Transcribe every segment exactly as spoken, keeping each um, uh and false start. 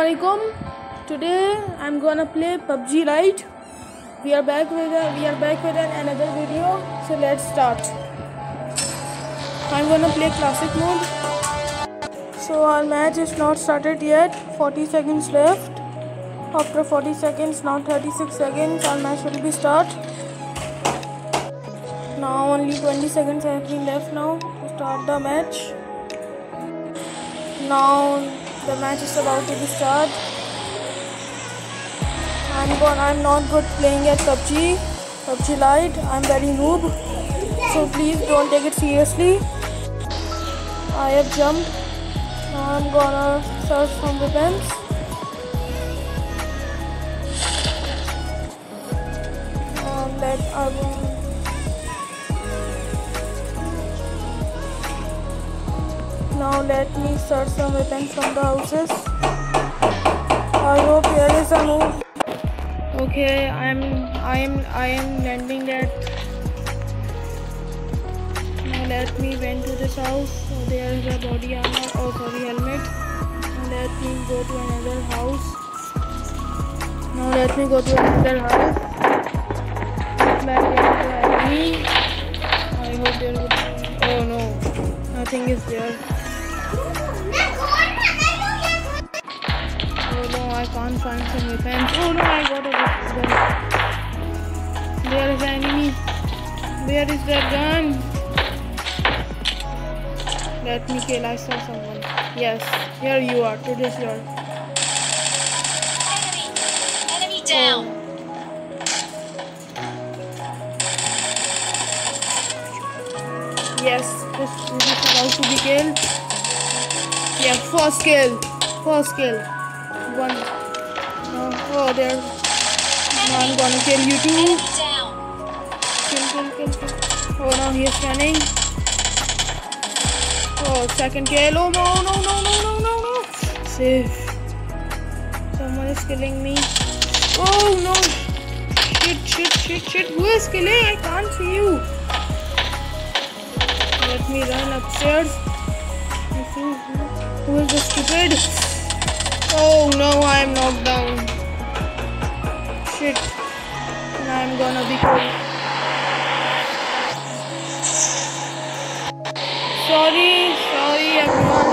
Assalamualaikum. Today I'm gonna play P U B G Lite. We are back with a, we are back with an another video. So let's start. I'm gonna play classic mode. So our match is not started yet. forty seconds left. After forty seconds, now thirty-six seconds, our match will be start. Now only twenty seconds have been left now to start the match. Now the match is about to be start. I'm gone. I'm not good playing at P U B G, P U B G Lite. I'm very noob, so please don't take it seriously. I have jumped. Now I'm gonna search some weapons. Um, let I will. Now let me search some weapons from the houses. I hope here is a move. Okay, I'm I am I am landing that. Now let me went to this house. So there is a body armor. Oh sorry, helmet. Now let me go to another house. Now let me go to another house. Back into the enemy. I hope there will be. Oh no, nothing is there. Oh no, I can't find some weapons. Oh no, I got a gun. There is an enemy. Where is that gun? Let me kill. I saw someone. Yes, here you are. It is your enemy. Enemy down. Oh. Yes, this, this is about to be killed. Yeah, first kill. First kill. One. No. Oh, there. Now I'm gonna kill you too. Kill, kill, kill, kill. Oh, now he is running. Oh, second kill. Oh, no, no, no, no, no, no, no. Safe. Someone is killing me. Oh, no. Shit, shit, shit, shit. Who is killing? I can't see you. Let me run upstairs. Who is this stupid? Oh no, I am knocked down. Shit. Now I'm gonna be killed. Sorry, sorry everyone.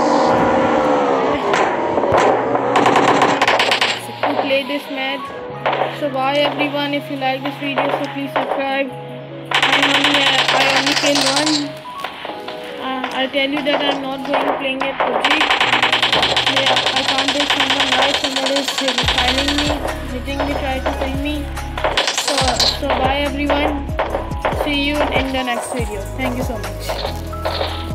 To play this match. So bye everyone. If you like this video, so please subscribe. I only, I only killed one. Uh, I'll tell you that I'm not going playing at P U B G. Yeah, I can't take someone live. Someone is filing me, hitting me, try to kill me. So, so bye everyone. See you in the next video. Thank you so much.